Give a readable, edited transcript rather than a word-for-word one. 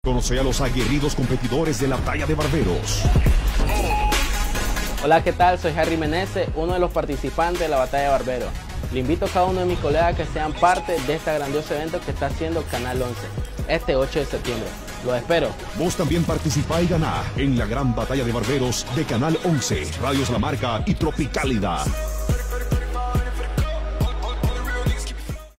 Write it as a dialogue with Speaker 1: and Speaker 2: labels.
Speaker 1: Conoce a los aguerridos competidores de la talla de barberos.
Speaker 2: Hola, ¿qué tal? Soy Harry Meneses, uno de los participantes de la batalla de barberos. Le invito a cada uno de mis colegas que sean parte de este grandioso evento que está haciendo Canal 11, este 8 de septiembre. Los espero.
Speaker 1: Vos también participa y ganá en la gran batalla de barberos de Canal 11, Radios La Marca y Tropicalidad.